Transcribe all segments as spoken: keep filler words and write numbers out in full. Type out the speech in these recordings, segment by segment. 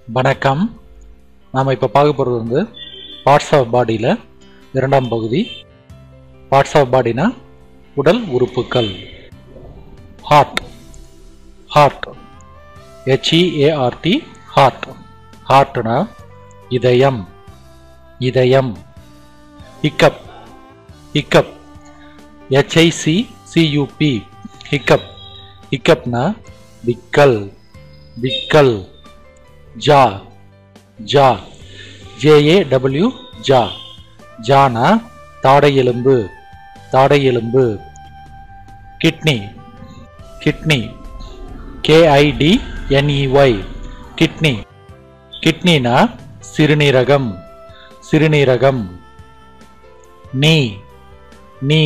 வணக்கம். நாம் இப்போ பார்க்க போகிறது வந்து பார்ட்ஸ் ஆஃப் பாடியில் இரண்டாம் பகுதி. பார்ட்ஸ் ஆஃப் பாடினா உடல் உறுப்புகள். Heart heart H E A R T heart. ஹார்ட்னா இதயம் இதயம். Hiccup hiccup H I C C U P hiccup. ஹிக்கப்னா விக்கல் விக்கல். ஜா ஜா ஜேஏடபிள்யூ ஜா. ஜானா தாடை எலும்பு தாடை எலும்பு. Kidney kidney K I D N E Y kidney. கிட்னினா சிறுநீரகம் சிறுநீரகம். Knee knee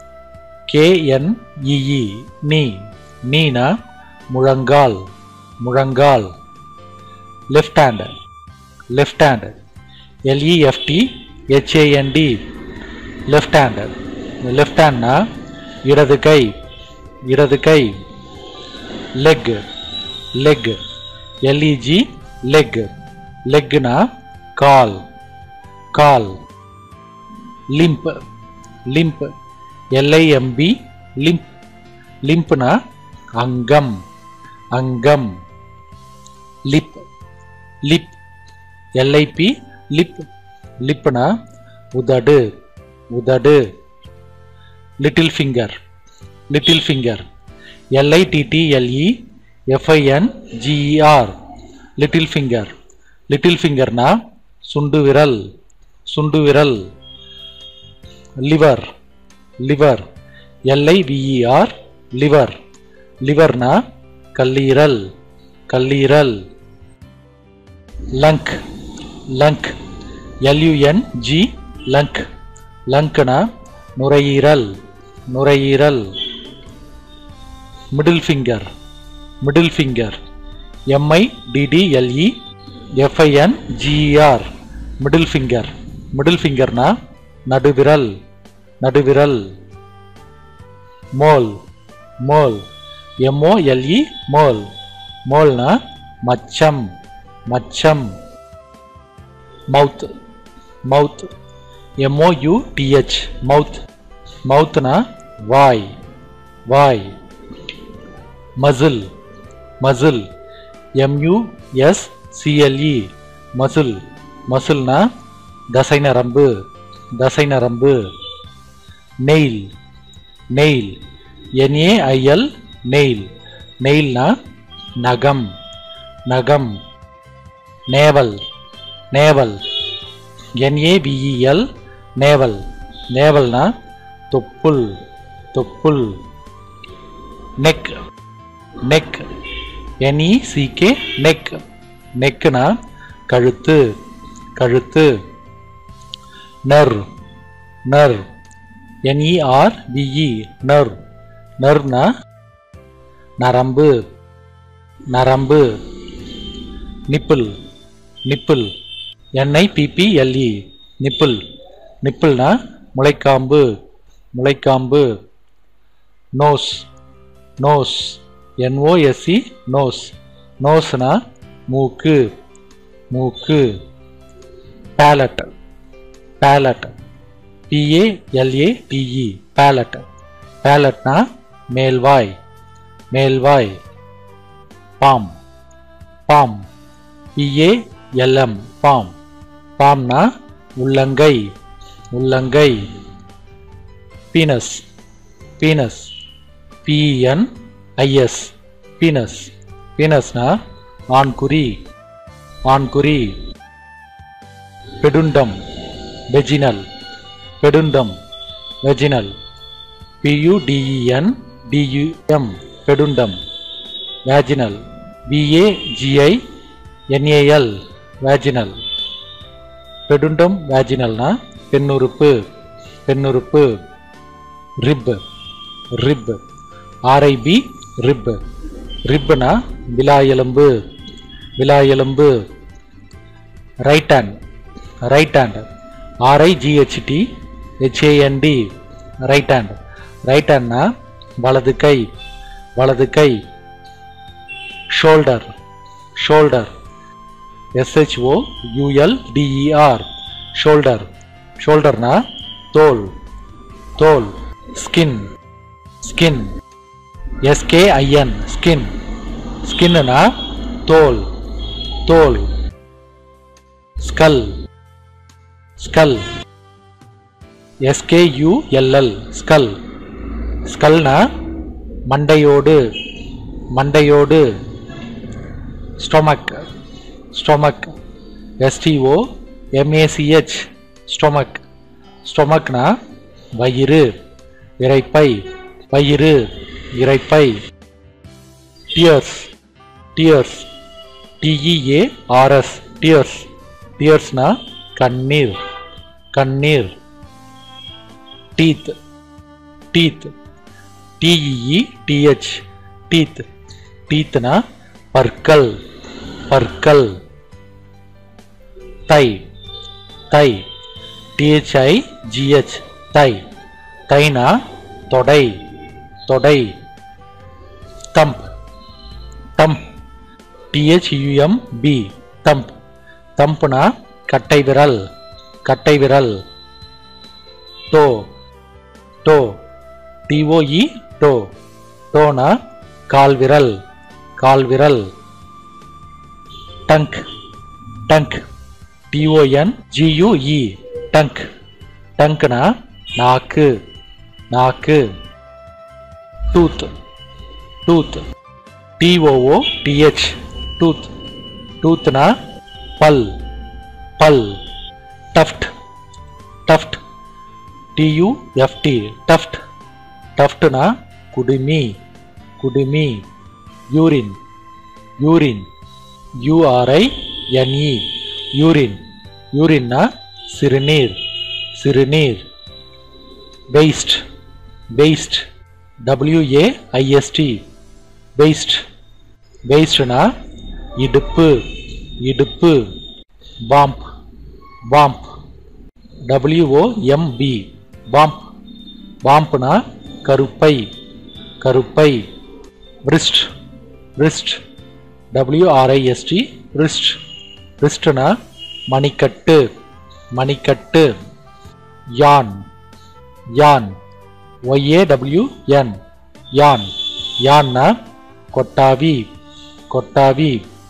K N E E knee. நீனா முழங்கால் முழங்கால். Left hand left hand L E F T H A N D left hand. Left ஹேண்ட்னா இடது கை இடது கை. Leg leg L E G leg. லெக்னா கால் கால். Limb limb L I M B limb. லிம்ப்னா அங்கம் அங்கம். Lip lip L I P lip. லிப்னா உதடு உதடு. Little finger little finger L I T T L E F I N G E R little finger. Little ஃபிங்கர்னா சுண்டு விரல் சுண்டு விரல். Liver liver எல்ஐவிஇஆர் liver. லிவர்னா கல்லீரல் கல்லீரல். Lung lung L U N G lung. லங்க்னா நுரையீரல் நுரையீரல். Middle finger middle finger M I D D L E F I N G E R middle finger. Middle ஃபிங்கர்னா நடுவிரல் நடுவிரல். Mole mole M O L E mole. மோல்னா மச்சம் மச்சம். Mouth mouth M O U T H mouth. மவுத்னா வாய் வாய். Muscle muscle M U S C L E muscle. மசில்னா தசை நரம்பு தசை நரம்பு. Nail nail N A I L nail. நெயில்னா நகம் நகம். Navel navel N A V E L navel. நேவல்னா தொப்புள் தொப்புள். Neck neck N E C K neck. நெக்னா கழுத்து கழுத்து. Nerve nerve என்இஆர்விஇ நர். நர்னா நரம்பு நரம்பு. Nipple nipple N I P P L E nipple. நிப்பிள்னா முளைக்காம்பு முளைக்காம்பு. Nose nose N O S C nose. நோஸ்னா மூக்கு மூக்கு. Palate palate P A L A T E palate. பேலட்னா மேல்வாய் மேல்வாய். Palm palm P A L M palm. பாம்னா உள்ளங்கை உள்ளங்கை. Penis penis P N I S penis. பீனஸ்னா ஆண்குறி ஆண்குறி. Pudendum vaginal pudendum vaginal P U D E N D U M pudendum. Vaginal V A G I N A L vaginal. Pudendum வேஜினல்னா பெண்ணுறுப்பு பெண்ணுறுப்பு. Rib rib R I B rib. ரிப்னா விலா எலும்பு விலா எலும்பு. Right hand right hand R I G H T H A N D right hand. Right ஹேண்ட்னா வலது கை வலது கை. Shoulder shoulder S H O U L D E R shoulder shoulder na தோல் தோல் skin skin S K I N skin skin na தோல் தோல் skull skull S K U L L skull skull na மண்டையோடு மண்டையோடு stomach stomach S T O M A C H stomach stomach na வயிறு இரைப்பை வயிறு இரைப்பை tears tears T E A R S tears tears na கண்ணீர் கண்ணீர் teeth teeth T E E T H teeth teeth na பற்கள் பற்கள் thigh thigh T H I G H thigh thigh na தொடை தொடை thumb thumb T H U M B thumb thumb na கட்டை விரல் கட்டை விரல் toe toe T O E toe toe na கால் விரல் கால் விரல் tongue tongue T O N G U E tongue tongue na நாக்கு நாக்கு tooth tooth T O O T H tooth tooth na பல் பல் tuft tuft T U F T tuft tuft na குடுமி குடுமி urine urine U R I N E urine urine na சிறுநீர் சிறுநீர் waist waist W A I S T waist waist na இடுப்பு இடுப்பு bump bump W O M B bump bump na கருப்பை கருப்பை wrist wrist W R I S T wrist wrist na மணிக்கட்டு மணிக்கட்டு yawn yawn Y A W N yawn yawn na கொட்டாவி கொட்டாவி.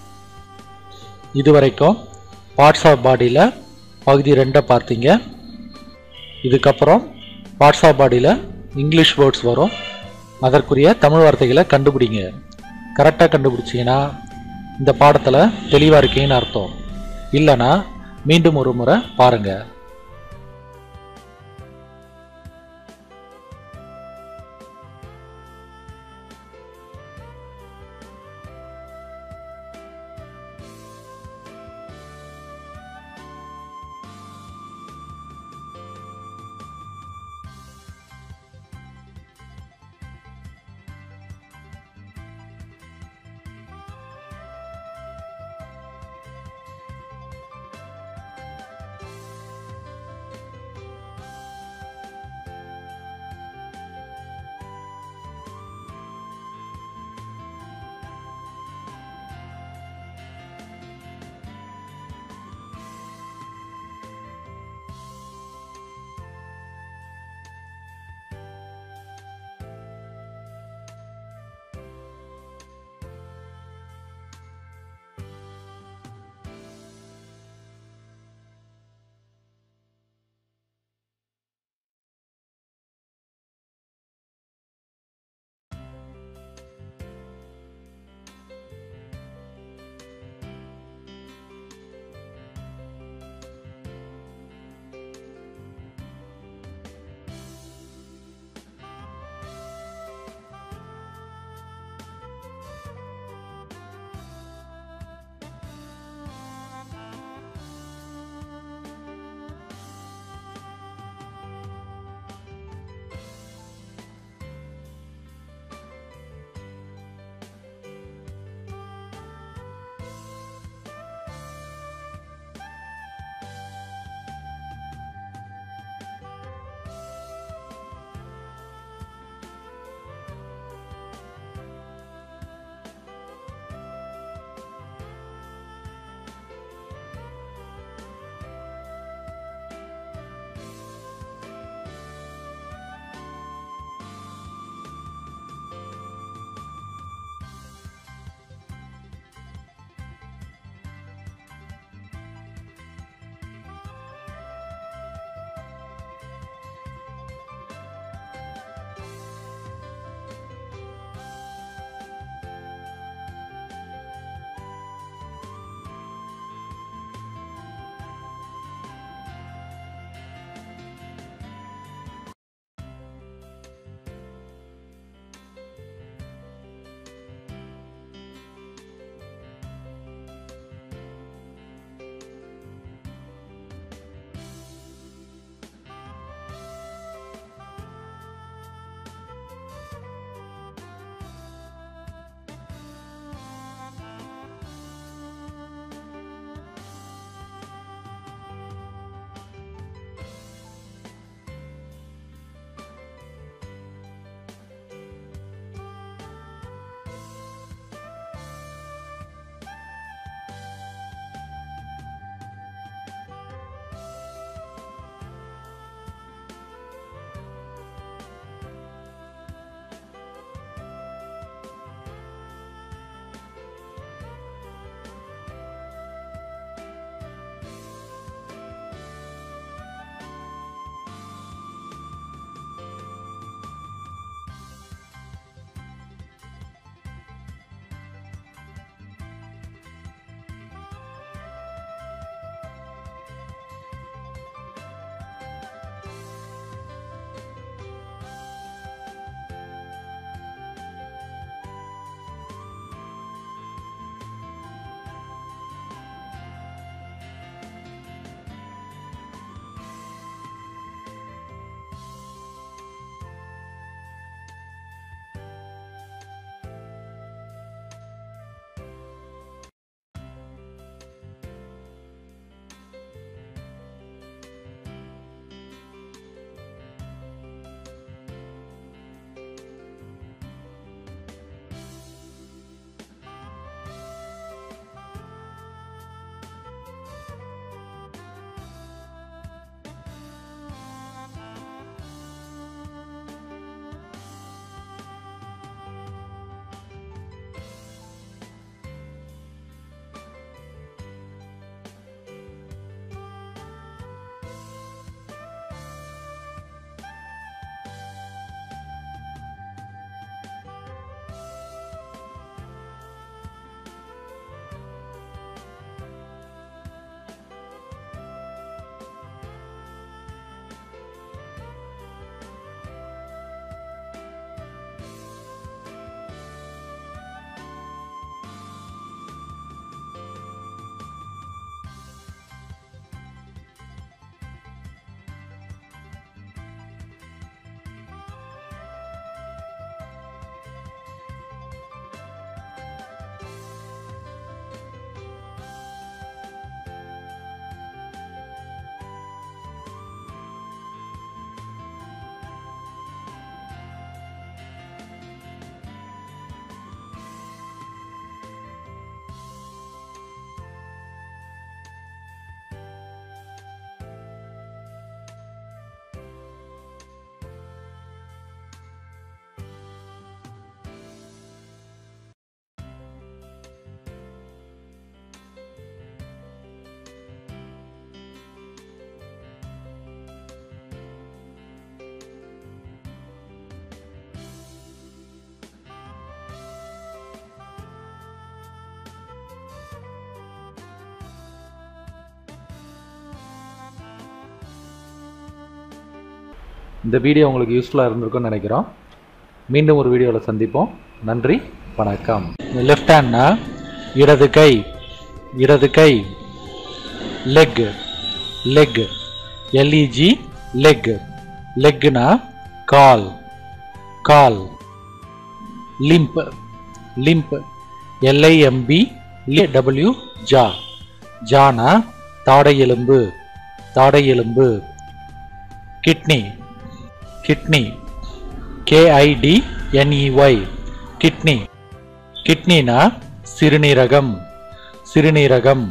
இதுவரைக்கும் parts of பாடியில் பகுதி ரெண்டை பார்த்தீங்க. இதுக்கப்புறம் பார்ட்ஸ் ஆஃப் பாடியில் இங்கிலீஷ் வேர்ட்ஸ் வரும். அதற்குரிய தமிழ் வார்த்தைகளை கண்டுபிடிங்க. கரெக்டாக கண்டுபிடிச்சிங்கன்னா இந்த பாடத்தில் தெளிவாக இருக்கீங்கன்னு அர்த்தம். இல்லைன்னா மீண்டும் ஒரு முறை பாருங்கள். இந்த வீடியோ உங்களுக்கு யூஸ்ஃபுல்லாக இருந்திருக்கும்னு நினைக்கிறோம். மீண்டும் ஒரு வீடியோவில் சந்திப்போம். நன்றி, வணக்கம். லெஃப்ட் ஹேண்ட்னா இடது கை, இடது கை. Leg, leg, L E G, leg. லெக்னா கால், கால். Limb, limb, L I M B, W, jaw. ஜானா தாடை எலும்பு, தாடை எலும்பு. Kidney, kidney, K I D N E Y, kidney. கிட்னினா சிறுநீரகம், சிறுநீரகம்.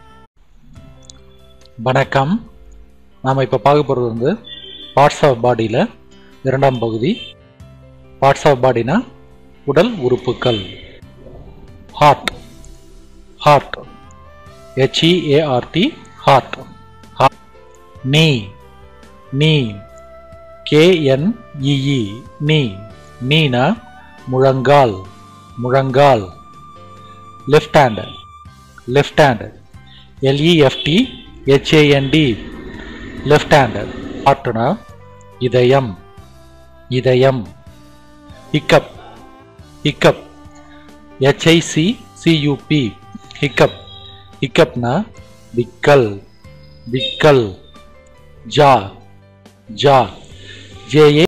வணக்கம். நாம் இப்போ பார்க்க போகிறது வந்து பார்ட்ஸ் ஆஃப் பாடியில் இரண்டாம் பகுதி. பார்ட்ஸ் ஆஃப் பாடினா உடல் உறுப்புகள். Heart, heart, H E A R T, heart. Knee, knee, K N E E, knee. நீனா முழங்கால், முழங்கால். Left hand, left hand, L E F T, H A N D, left hand. ஹார்ட்னா இதயம், இதயம். Hiccup, hiccup, H I C C U P, hiccup. ஹிக்கப்னா விக்கல், விக்கல். ஜா, ஜா, ஜேஏ